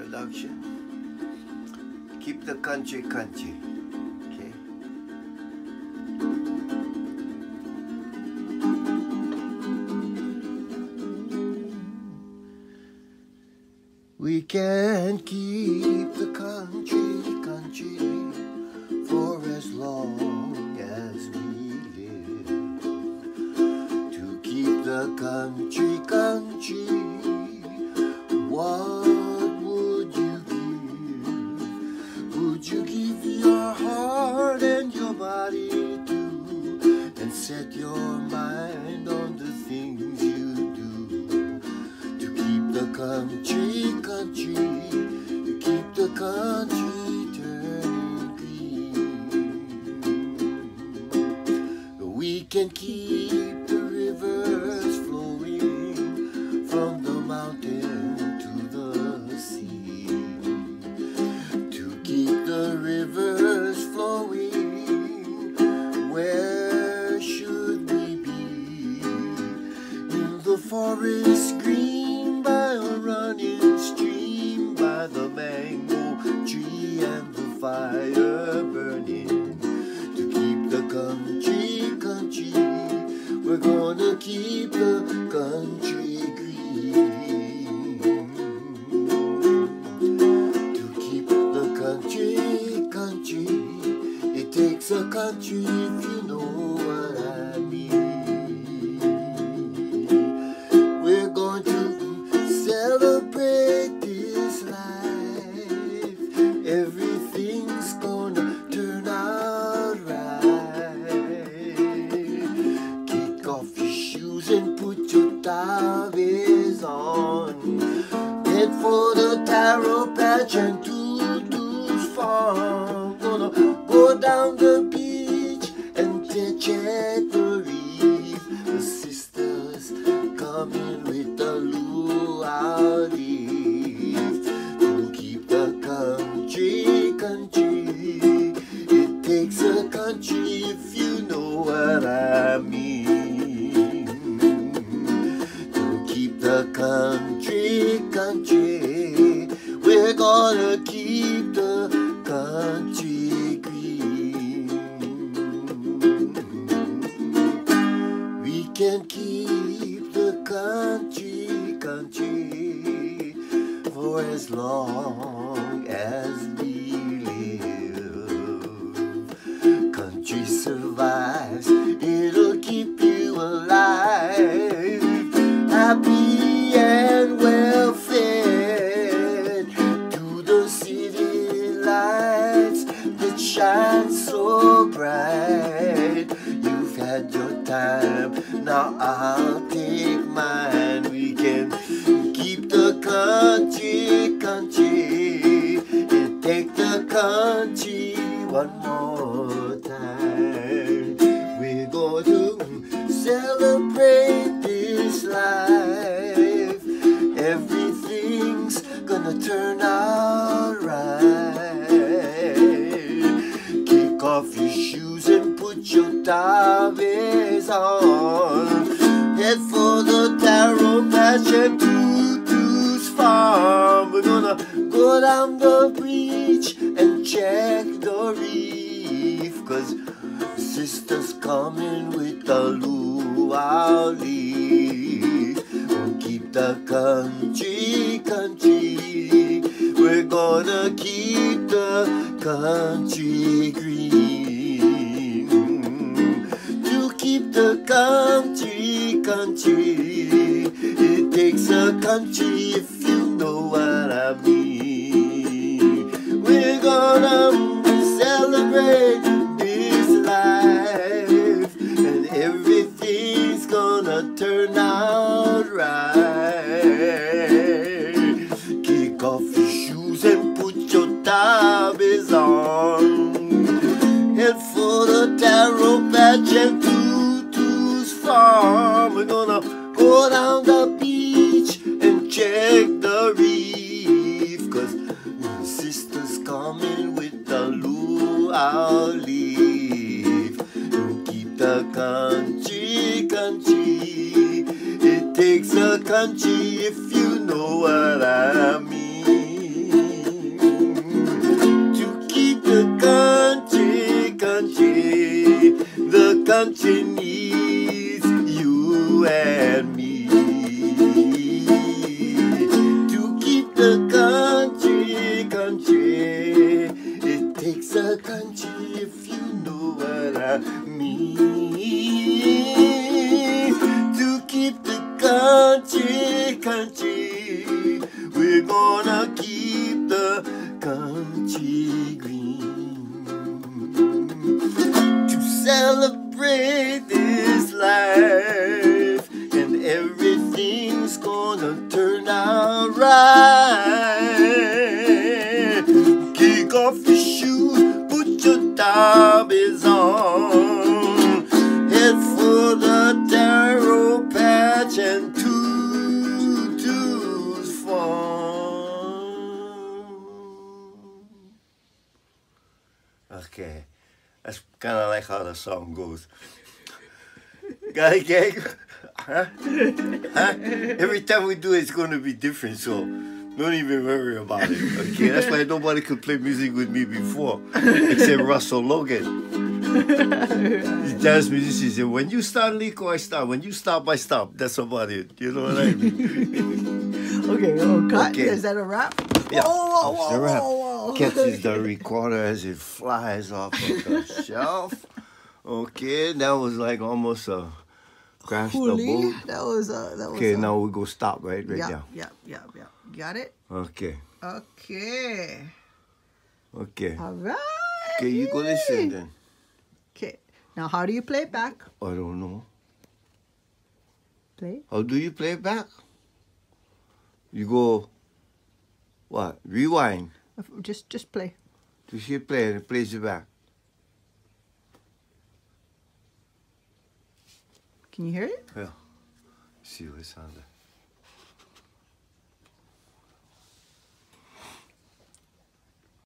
production. Keep the country country. Okay. We can keep the country country for as long as we live. To keep the country country, what would you give? Would you give your heart and your body too, and set your mind on the things you do? To keep the country country, to keep the country turning green. We can keep the rivers flowing from the mountain to the sea. To keep the rivers flowing, where should we be? In the forest green, by a running stream, by the mango tree and the fire burning. To keep the country country, we're gonna keep the country green. To keep the country country, it takes a country, if you know what I mean. We're going to celebrate this life. Everything's gonna turn out right. Kick off your shoes and put your tabis on. Head for the taro patch and Tutu's farm. Gonna go down the beach and check the reef. The sisters coming with the luau leaf. To keep the country country, it takes a country, if you know what I mean. To keep the country country, we're gonna keep the country green. We can keep the country country for as long as we live. Country survives, it'll keep you alive, happy and well fed. To the city lights that shine so bright. You've had your time, now I'll take mine. We can keep the country country, and take the country one more time. We're going to celebrate this life. Everything's gonna turn out right. Kick off your shoes and put your tabis on. Head for the taro patch and Tutu's farm. We're gonna go down the beach and check the reef, 'cause sister's coming with the luau leaf. We'll keep the country country, we're gonna keep the country green. To keep the country country, it takes a country, if you know what I mean. We're gonna celebrate this life, and everything's gonna turn out right. Kick off your shoes and put your tabis on. Head for the taro patch and Tutu's farm. We're gonna go down the beach and check the reef, 'cause sister's coming with the luau leaf. Don't keep the country country, it takes a country, if you know what I mean. country needs you and me. To keep the country, it takes a country, if you know what I mean. To keep the country, we're gonna keep the country green. To celebrate this life, and everything's gonna turn out right. Kick off your shoes, put your derbies on, head for the taro patch and Tutu's farm. Okay, that's kind of like how the song goes. Got it, gang? Huh? Every time we do it, it's going to be different, so don't even worry about it. Okay, that's why nobody could play music with me before, except Russell Logan. He's jazz musician. Said, when you start, Nico, I start. When you stop, I stop. That's about it. You know what I mean? Okay, cut. Okay. Is that a wrap? Yeah, Whoa, that's the wrap. whoa. Catches the recorder as it flies off of the shelf. Okay, that was like almost a crash the boat. That was Okay, now we go stop right yeah, now. yeah. Got it? Okay, Okay. okay. All right. Okay, you go listen then. Okay. Now, how do you play it back? I don't know. Play. How do you play it back? You go, what? Rewind. Just play. Just hit play and it plays it back. Can you hear it? Yeah. See what it sounds like.